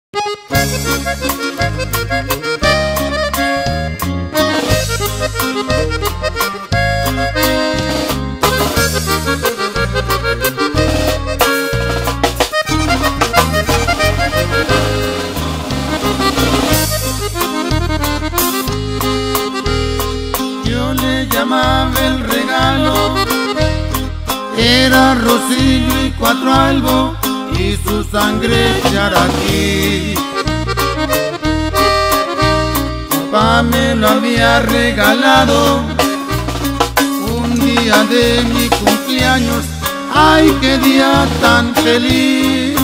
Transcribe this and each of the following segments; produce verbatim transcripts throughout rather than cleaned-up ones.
Yo le llamaba el regalo, era Rocío y cuatro algo y su sangre charaquí. Papá me lo había regalado un día de mi cumpleaños. ¡Ay, qué día tan feliz!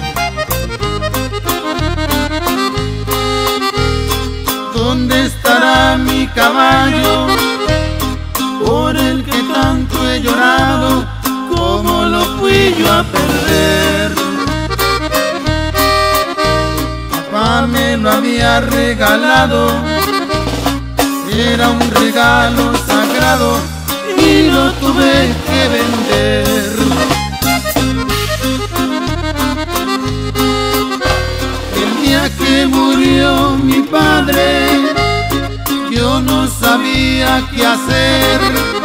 ¿Dónde estará mi caballo por el que tanto he llorado? ¿Cómo lo fui yo a perder? Papá me lo había regalado, era un regalo sagrado y lo tuve que vender. El día que murió mi padre, yo no sabía qué hacer.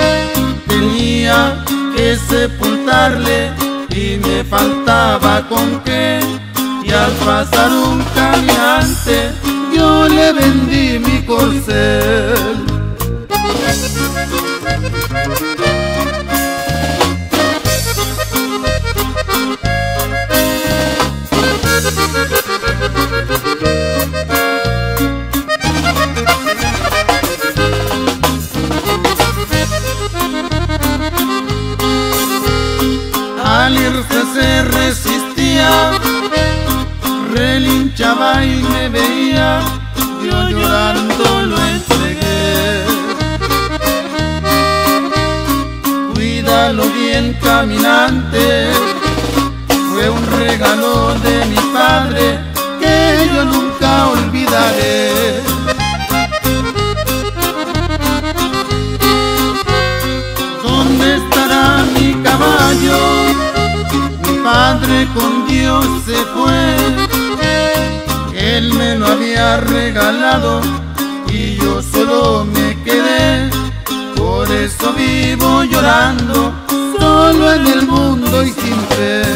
Tenía que sepultarle y me faltaba con qué. Y al pasar un caminante, yo le vendí mi corcel. Al irse se resistía, relinchaba y me veía, yo llorando lo entregué. Cuídalo bien, caminante, fue un regalo de mi padre que yo nunca olvidaré. ¿Dónde estará mi caballo? Mi padre con Dios se fue. Él me lo había regalado y yo solo me quedé. Por eso vivo llorando, solo en el mundo y sin fe.